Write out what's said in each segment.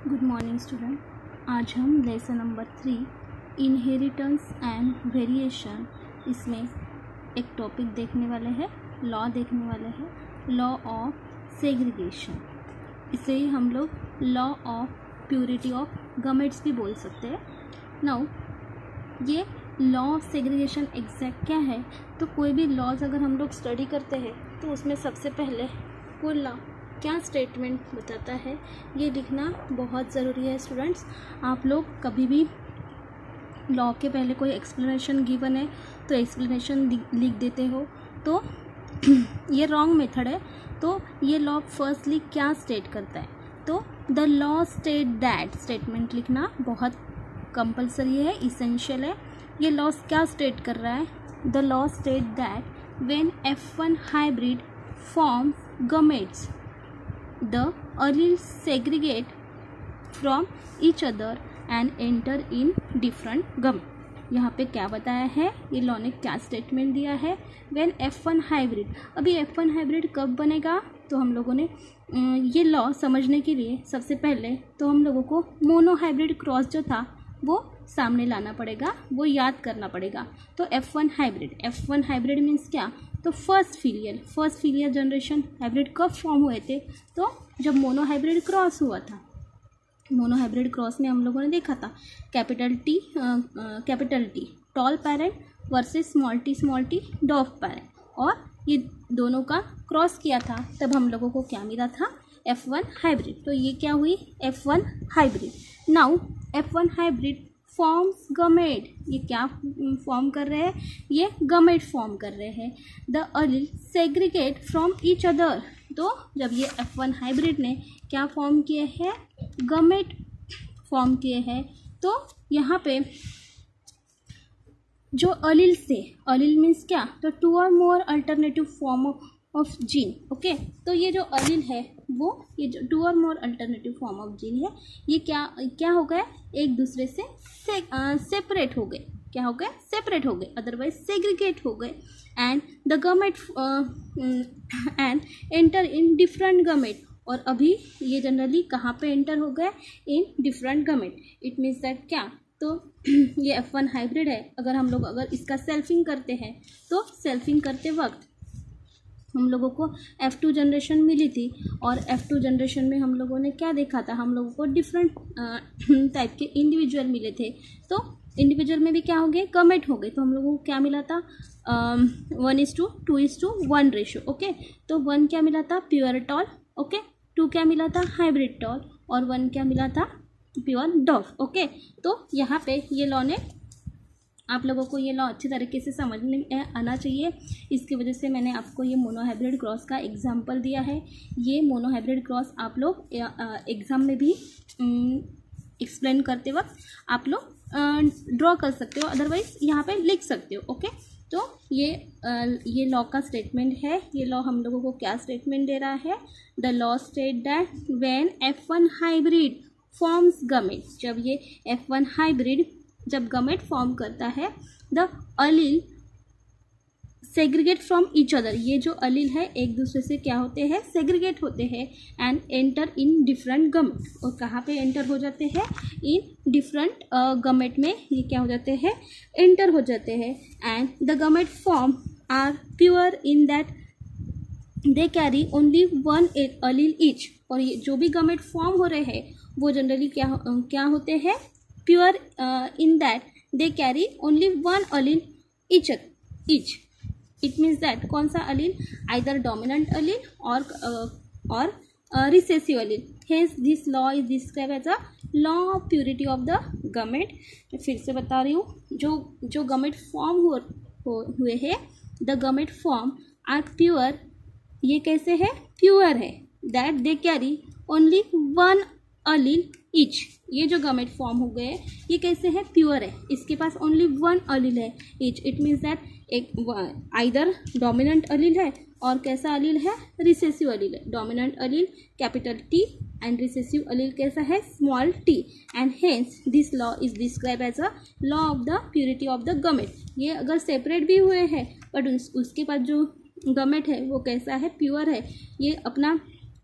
Good morning student. आज हम lesson number 3 inheritance and variation, इसमें एक टॉपिक देखने वाले हैं, लॉ देखने वाले हैं, लॉ ऑफ सेग्रीगेशन। इसे ही हम लोग law of purity of gametes भी बोल सकते हैं। नाउ ये लॉ ऑफ सेग्रीगेशन एग्जैक्ट क्या है? तो कोई भी लॉज अगर हम लोग स्टडी करते हैं तो उसमें सबसे पहले वो लॉ क्या स्टेटमेंट बताता है ये लिखना बहुत ज़रूरी है स्टूडेंट्स। आप लोग कभी भी लॉ के पहले कोई एक्सप्लेनेशन गिवन है तो एक्सप्लेनेशन लिख देते हो तो ये रॉन्ग मेथड है। तो ये लॉ फर्स्टली क्या स्टेट करता है? तो the law state that, statement लिखना बहुत कंपलसरी है, इसेंशियल है। ये लॉ क्या स्टेट कर रहा है? The law state that when F1 hybrid forms gametes, the alleles segregate from each other and enter in different gametes। यहाँ पे क्या बताया है? ये लॉ ने क्या स्टेटमेंट दिया है? व्हेन F1 हाइब्रिड, अभी F1 हाइब्रिड कब बनेगा? तो हम लोगों ने ये लॉ समझने के लिए सबसे पहले तो हम लोगों को मोनो हाइब्रिड क्रॉस जो था वो सामने लाना पड़ेगा, वो याद करना पड़ेगा। तो F1 हाइब्रिड मीन्स क्या? तो फर्स्ट फिलियल जनरेशन हाइब्रिड कब फॉर्म हुए थे? तो जब मोनो हाइब्रिड क्रॉस हुआ था। मोनो हाइब्रिड क्रॉस में हम लोगों ने देखा था capital T tall parent versus small T dwarf parent, और ये दोनों का क्रॉस किया था, तब हम लोगों को क्या मिला था? F1 hybrid. तो ये क्या हुई? F1 hybrid. Now F1 hybrid forms gamete, ये क्या फॉर्म कर रहे हैं? ये गमेट फॉर्म कर रहे हैं। The allele segregate from each other, तो जब ये F1 हाइब्रिड ने क्या फॉर्म किए हैं? गमेट फॉर्म किए हैं। तो यहाँ पे जो अलील से, अलील मीन्स क्या? तो two or more alternative form of gene. Okay, तो ये जो अलील है वो, ये जो two or more alternative form of gene है, ये क्या हो गए? एक दूसरे से सेपरेट हो गए। क्या हो गए? सेपरेट हो गए, अदरवाइज सेग्रीगेट हो गए। And the gamete and enter in different gamete, और अभी ये जनरली कहाँ पे एंटर हो गए? In different gamete. It means that क्या? तो ये F1 हाइब्रिड है। अगर इसका सेल्फिंग करते हैं तो सेल्फिंग करते वक्त हम लोगों को F2 जनरेशन मिली थी, और F2 जनरेशन में हम लोगों ने क्या देखा था? हम लोगों को डिफरेंट टाइप के इंडिविजुअल मिले थे। तो इंडिविजुअल में भी क्या हो गए? गमेट हो गए। तो हम लोगों को क्या मिला था? 1:2:1 रेशो। ओके, तो 1 क्या मिला था? Pure tall. ओके, 2 क्या मिला था? हाइब्रिड टॉल, और 1 क्या मिला था? प्योर डॉफ। ओके, तो यहाँ पे ये लॉ ने, आप लोगों को ये लॉ अच्छी तरीके से समझ में आना चाहिए। इसकी वजह से मैंने आपको ये मोनो हाइब्रिड क्रॉस का एग्जांपल दिया है। ये मोनो हाइब्रिड क्रॉस आप लोग एग्ज़ाम में भी एक्सप्लेन करते वक्त आप लोग ड्रॉ कर सकते हो, अदरवाइज यहाँ पे लिख सकते हो। ओके, तो ये लॉ का स्टेटमेंट है। ये लॉ हम लोगों को क्या स्टेटमेंट दे रहा है? The law state that when F1 hybrid forms gamete, जब ये F1 हाइब्रिड जब गमेट फॉर्म करता है, the allele segregate from each other, ये जो अलील है एक दूसरे से क्या होते हैं? सेग्रीगेट होते हैं। And enter in different gamete, और कहाँ पे एंटर हो जाते हैं? इन डिफरेंट गमेट में ये क्या हो जाते हैं? एंटर हो जाते हैं। And the gamete form are pure in that they carry only one allele each, और ये जो भी गमेट फॉर्म हो रहे हैं वो जनरली क्या होते हैं? Pure in that they carry only one allele each. It means that कौन सा allele? Either dominant allele or recessive allele. Hence this law is describe as a law of purity of the gamete. मैं फिर से बता रही हूँ, जो गमेट form हुए हैं, the gamete form are pure. ये कैसे है? प्योर है। That they carry only one allele each, ये जो गमेट फॉर्म हो गए ये कैसे है? प्योर है। इसके पास ओनली वन अलील है ईच। इट मीन्स दैट एक आइदर डोमिनेंट अलील है और कैसा अलील है? रिसेसिव अलील है। Dominant allele capital T and recessive allele कैसा है? Small T. And hence this law is describe as a law of the purity of the gamete. ये अगर सेपरेट भी हुए हैं बट उसके पास जो गमेट है वो कैसा है? प्योर है। ये अपना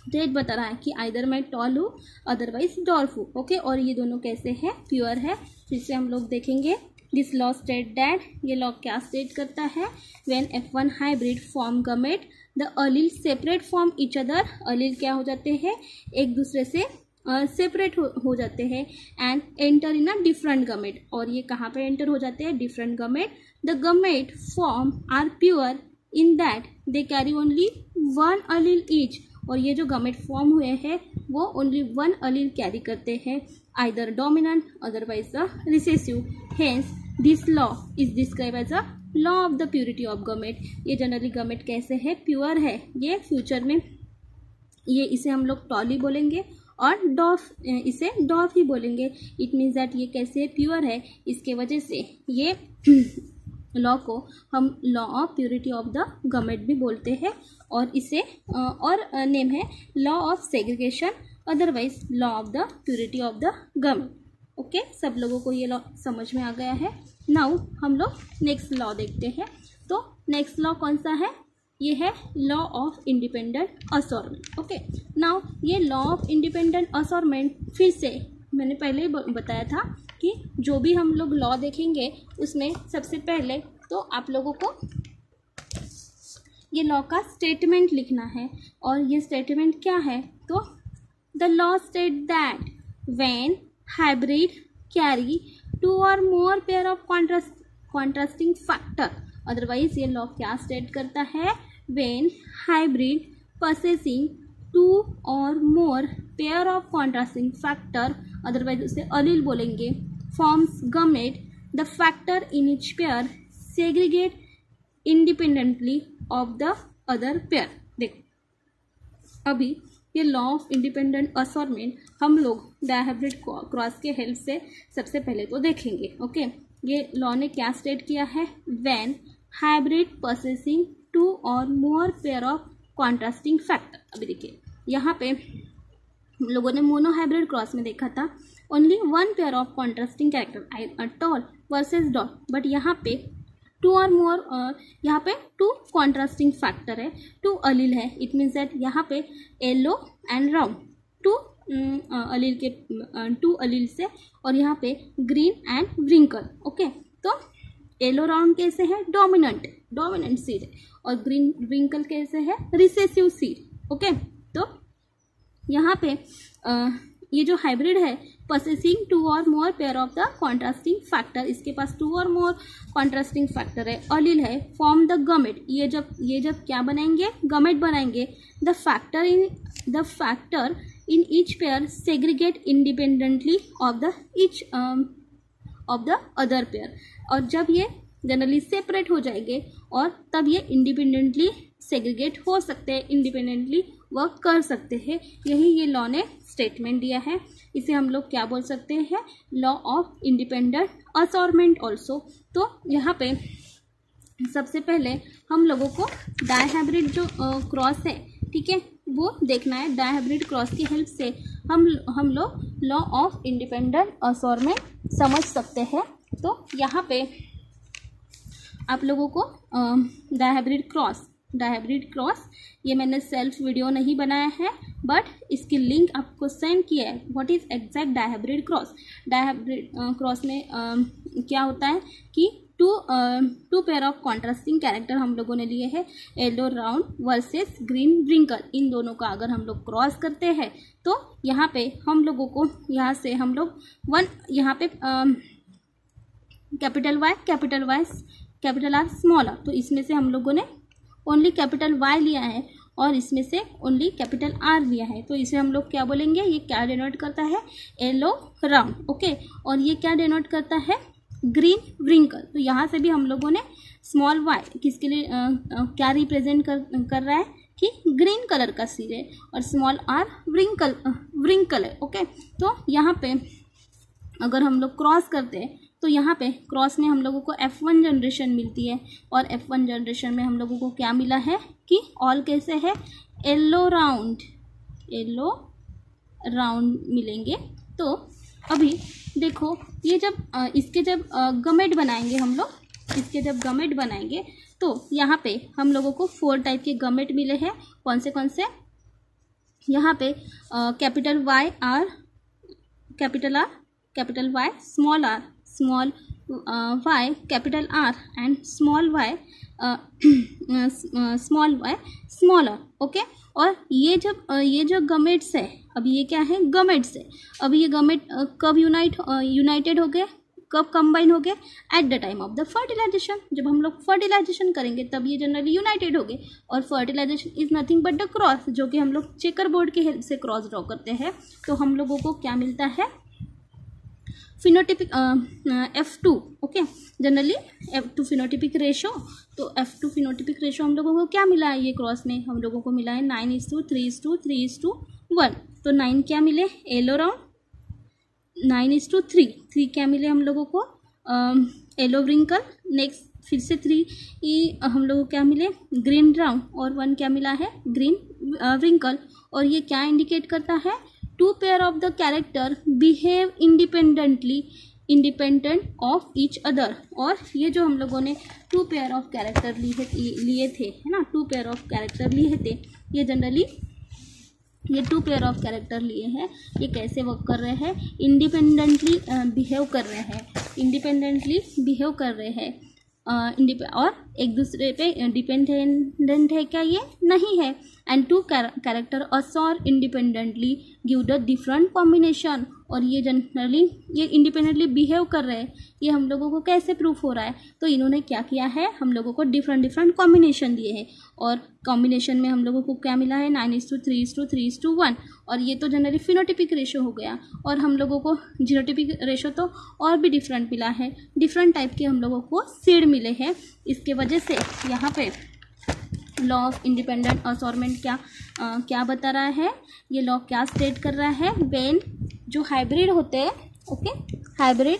तो बता रहा है कि आइदर मैं टॉल हूँ अदरवाइज डॉर्फ हूँ। ओके, और ये दोनों कैसे हैं, प्योर है। फिर से हम लोग देखेंगे। दिस लॉ स्टेट दैट, ये लॉ क्या स्टेट करता है, when F1 hybrid form gamete the allele separate from each other, allele क्या हो जाते हैं, एक दूसरे से सेपरेट हो जाते हैं, and enter in a different gamete, और ये कहाँ पे एंटर हो जाते हैं, different gamete. The gamete form are pure in that they carry only one allele each, और ये जो गमेट फॉर्म हुए हैं वो ओनली वन अलील कैरी करते हैं, either dominant otherwise the recessive. Hence this law is describe as a law of the purity of gamete. ये generally गमेट कैसे है, प्योर है। ये फ्यूचर में ये इसे हम लोग टॉली बोलेंगे और डॉफ, इसे डॉफ ही बोलेंगे। इट मीन्स दैट ये कैसे है, प्योर है। इसके वजह से ये लॉ को हम law of purity of the gamete भी बोलते हैं, और इसे और नेम है law of segregation, otherwise law of the purity of the gamete. Okay, सब लोगों को ये लॉ समझ में आ गया है। नाउ हम लोग नेक्स्ट लॉ देखते हैं। तो नेक्स्ट लॉ कौन सा है, ये है law of independent assortment. Okay, now ये लॉ ऑफ इंडिपेंडेंट असॉर्टमेंट, फिर से मैंने पहले ही बताया था कि जो भी हम लोग लॉ देखेंगे उसमें सबसे पहले तो आप लोगों को ये लॉ का स्टेटमेंट लिखना है, और ये स्टेटमेंट क्या है, तो the law state that when hybrid carry two or more pair of contrasting factor, otherwise ये लॉ क्या स्टेट करता है, when hybrid possessing two or more pair of contrasting factor, otherwise उसे अलील बोलेंगे, forms gamete, the factor in each pair segregate independently of the other pair. देखो अभी ये law of independent assortment हम लोग डायहाइब्रिड क्रॉस के help से सबसे पहले तो देखेंगे। ओके, ये लॉ ने क्या स्टेट किया है, when hybrid possessing two or more pair of contrasting factor. अभी देखिए यहाँ पे हम लोगों ने मोनोहाइब्रिड क्रॉस में देखा था only one pair of contrasting character tall versus डॉट, बट यहाँ पे टू और मोर, यहाँ पे टू कॉन्ट्रास्टिंग फैक्टर है, टू अलील है। इट मीन्स दैट यहाँ पे yellow and round, two allele के टू अलील से, और यहाँ पे ग्रीन एंड व्रिंकल। ओके, तो येलो राउंड कैसे है, डोमिनेंट सीड है, और ग्रीन व्रिंकल कैसे है, रिसेसिव सीड। ओके, तो यहाँ पे ये जो हाइब्रिड है possessing two or more pair of the contrasting factor, इसके पास to or more contrasting factor है, अलील है, फॉर्म द गमेट, ये जब क्या बनाएंगे, गमेट बनाएंगे, the factor in each pair segregate independently of the other pair, और जब ये जनरली सेपरेट हो जाएंगे और तब ये इंडिपेंडेंटली सेग्रीगेट हो सकते हैं, इंडिपेंडेंटली वर्क कर सकते हैं। यही ये लॉ ने स्टेटमेंट दिया है। इसे हम लोग क्या बोल सकते हैं, law of independent assortment also. तो यहाँ पे सबसे पहले हम लोगों को डायहाइब्रिड जो क्रॉस है, ठीक है, वो देखना है। डायहाइब्रिड क्रॉस की हेल्प से हम लोग लॉ ऑफ इंडिपेंडेंट असॉर्टमेंट समझ सकते हैं। तो यहाँ पे आप लोगों को डायहाइब्रिड क्रॉस ये मैंने सेल्फ वीडियो नहीं बनाया है, बट इसकी लिंक आपको सेंड किया है। What is exact dihybrid cross. Dihybrid cross में क्या होता है कि two pair of contrasting character हम लोगों ने लिए हैं, yellow round versus green wrinkle. इन दोनों का अगर हम लोग क्रॉस करते हैं तो यहाँ पे हम लोगों को यहाँ से हम लोग यहाँ पे capital Y, capital R, small R, तो इसमें से हम लोगों ने ओनली कैपिटल वाई लिया है और इसमें से ओनली कैपिटल आर लिया है। तो इसे हम लोग क्या बोलेंगे, ये क्या डिनोट करता है, येलो राउंड। ओके, और ये क्या डिनोट करता है, ग्रीन व्रिंकल। तो यहाँ से भी हम लोगों ने स्मॉल वाई किसके लिए क्या रिप्रेजेंट कर रहा है कि ग्रीन कलर का सीड है, और स्मॉल आर व्रिंकल है। ओके, तो यहाँ पे अगर हम लोग क्रॉस करते हैं तो यहाँ पे क्रॉस में हम लोगों को F1 जनरेशन मिलती है, और F1 जनरेशन में हम लोगों को क्या मिला है कि ऑल कैसे है, येलो राउंड मिलेंगे। तो अभी देखो ये जब इसके जब गमेट बनाएंगे हम लोग, इसके जब गमेट बनाएंगे तो यहाँ पे हम लोगों को 4 टाइप के गमेट मिले हैं। कौन से यहाँ पे capital Y R, capital R, capital Y, small R, small Y, capital R and small Y, small Y, small R. Okay, और ये जो गमेट्स है, अब ये क्या है, गमेट्स है। अब ये गमेट कब यूनाइटेड हो गए, कब कंबाइन हो गए, at the time of the fertilization. जब हम लोग फर्टिलाइजेशन करेंगे तब ये जनरली यूनाइटेड हो गए। और fertilization is nothing but the cross, जो कि हम लोग चेकर बोर्ड के हेल्प से क्रॉस ड्रॉ करते हैं। तो हम लोगों को क्या मिलता है, phenotypic F2। Okay, generally F2 phenotypic ratio. तो F2 फिनोटिपिक रेशो हम लोगों को क्या मिला है, ये क्रॉस में हम लोगों को मिला है 9:3:3:1। तो 9 क्या मिले, येलो राउंड, 9:3। 3 क्या मिले हम लोगों को, येलो व्रिंकल। नेक्स्ट फिर से 3 हम लोगों को क्या मिले, ग्रीन राउंड। और 1 क्या मिला है, ग्रीन व्रिंकल। और ये क्या इंडिकेट करता है, 2 pair of the character behave independent of each other. और ये जो हम लोगों ने 2 पेयर ऑफ कैरेक्टर लिए थे, है ना, 2 पेयर ऑफ कैरेक्टर लिए थे, ये जनरली ये 2 पेयर ऑफ कैरेक्टर लिए हैं, ये कैसे वर्क कर रहे हैं, इंडिपेंडेंटली बिहेव कर रहे हैं, इंडिपेंडेंटली बिहेव कर रहे हैं, और एक दूसरे पे डिपेंडेंट है क्या, ये नहीं है। And 2 character assort independently give the different combination. और ये जनरली ये इंडिपेंडेंटली बिहेव कर रहे हैं, ये हम लोगों को कैसे प्रूफ हो रहा है, तो इन्होंने क्या किया है, हम लोगों को डिफरेंट कॉम्बिनेशन दिए हैं। और कॉम्बिनेशन में हम लोगों को क्या मिला है, 9:3:3:1। और ये तो जनरली फिनोटिपिक रेशो हो गया। और हम लोगों को जीनोटिपिक रेशो तो और भी डिफरेंट मिला है, डिफरेंट टाइप के हम लोगों को सीड मिले हैं। इसके वजह से यहाँ पे लॉ ऑफ इंडिपेंडेंट असॉर्टमेंट क्या बता रहा है, ये लॉ क्या स्टेट कर रहा है, व्हेन जो हाइब्रिड होते हैं, okay, hybrid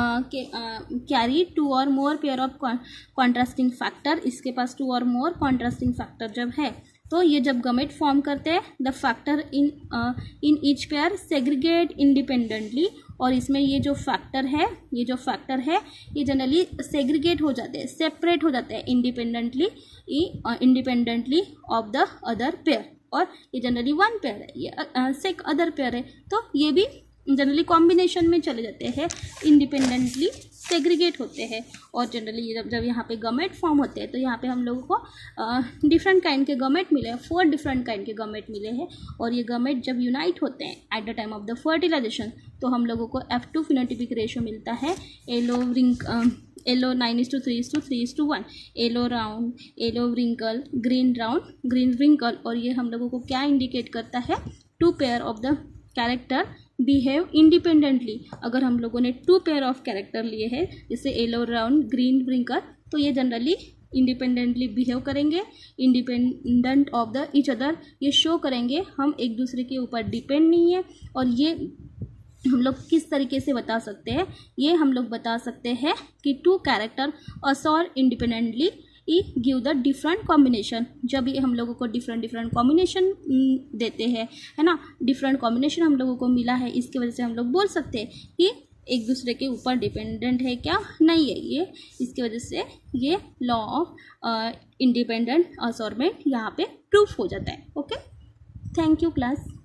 carry 2 or more pair of contrasting factor. इसके पास 2 और मोर कॉन्ट्रास्टिंग फैक्टर जब है, तो ये जब गमेट फॉर्म करते हैं, the factor in each pair segregate independently. और इसमें ये जो फैक्टर है ये जनरली सेग्रीगेट हो जाते हैं, सेपरेट हो जाते हैं independently of the other pair. और ये जनरली 1 पेयर है, ये सेक अदर पेयर है, तो ये भी जनरली कॉम्बिनेशन में चले जाते हैं, इंडिपेंडेंटली सेग्रीगेट होते हैं। और जनरली जब यहाँ पे गमेट फॉर्म होते हैं, तो यहाँ पे हम लोगों को डिफरेंट काइंड के गमेट मिले हैं, 4 डिफरेंट काइंड के गमेट मिले हैं। और ये गमेट जब यूनाइट होते हैं at the time of the fertilisation, तो हम लोगों को F2 फिनोटिपिक रेशो मिलता है, yellow 9:3:3:1, yellow round, yellow wrinkle, green round, green wrinkle. और ये हम लोगों को क्या इंडिकेट करता है, 2 pair of the character behave independently. अगर हम लोगों ने 2 पेयर ऑफ कैरेक्टर लिए हैं, जैसे येलो राउंड, ग्रीन व्रिंकल, तो ये जनरली इंडिपेंडेंटली बिहेव करेंगे, independent of the each other, ये शो करेंगे हम एक दूसरे के ऊपर डिपेंड नहीं है। और ये हम लोग किस तरीके से बता सकते हैं, ये हम लोग बता सकते हैं कि 2 character assort independently give the different combination. जब ये हम लोगों को डिफरेंट कॉम्बिनेशन देते हैं, है ना, डिफरेंट कॉम्बिनेशन हम लोगों को मिला है, इसकी वजह से हम लोग बोल सकते हैं कि एक दूसरे के ऊपर डिपेंडेंट है क्या, नहीं है ये। इसकी वजह से ये लॉ ऑफ इंडिपेंडेंट असॉर्टमेंट यहाँ पे प्रूफ हो जाता है। Okay, thank you class.